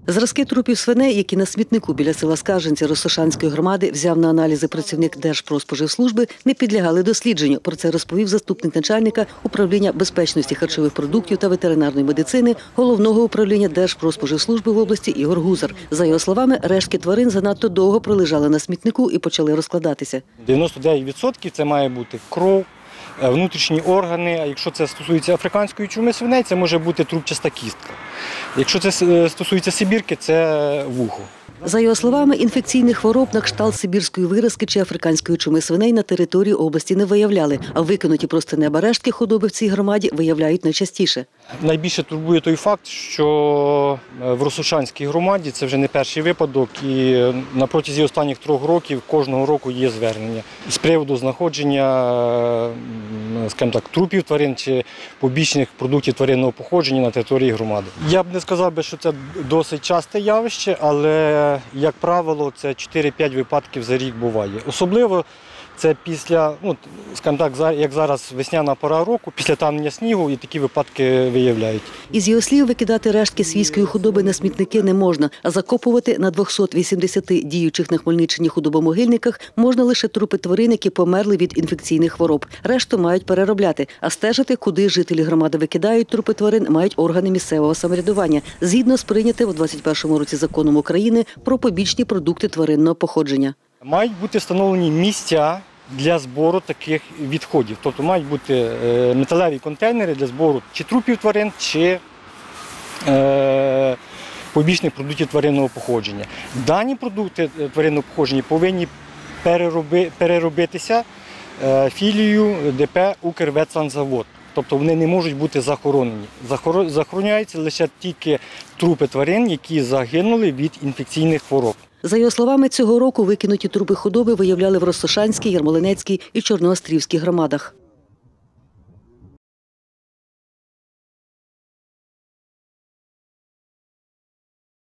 Зразки трупів свиней, які на смітнику біля села Скарженці Росошанської громади взяв на аналізи працівник Держпродспоживслужби, не підлягали дослідженню. Про це розповів заступник начальника управління безпечності харчових продуктів та ветеринарної медицини Головного управління Держпродспоживслужби в області Ігор Гузар. За його словами, рештки тварин занадто довго пролежали на смітнику і почали розкладатися. 99% це має бути кров, внутрішні органи, а якщо це стосується африканської чуми свиней, це може бути трубчаста кістка. Якщо це стосується сибірки, це вухо. За його словами, інфекційних хвороб на кшталт сибірської виразки чи африканської чуми свиней на території області не виявляли, а викинуті просто неба рештки худоби в цій громаді виявляють найчастіше. Найбільше турбує той факт, що в Росошанській громаді це вже не перший випадок, і на протязі останніх 3 років кожного року є звернення з приводу знаходження, скажімо так, трупів тварин чи побічних продуктів тваринного походження на території громади. Я б не сказав, що це досить часте явище, але, як правило, це 4-5 випадків за рік буває. Особливо це після, скажімо так, як зараз весняна пора року, після танення снігу і такі випадки виявляють. Із його слів, викидати рештки свійської худоби на смітники не можна, а закопувати на 280 діючих на Хмельниччині худобомогильниках можна лише трупи тварин, які померли від інфекційних хвороб. Решту мають переробляти, а стежити, куди жителі громади викидають трупи тварин, мають органи місцевого самоврядування, згідно з прийнятим у 2021 році законом України про побічні продукти тваринного походження. Мають бути встановлені місця для збору таких відходів. Тобто мають бути металеві контейнери для збору чи трупів тварин, чи побічних продуктів тваринного походження. Дані продукти тваринного походження повинні переробитися філією ДП «Укрветсанзавод». Тобто вони не можуть бути захоронені. Захороняються лише тільки трупи тварин, які загинули від інфекційних хвороб. За його словами, цього року викинуті трупи худоби виявляли в Росошанській, Ярмолинецькій і Чорноострівській громадах.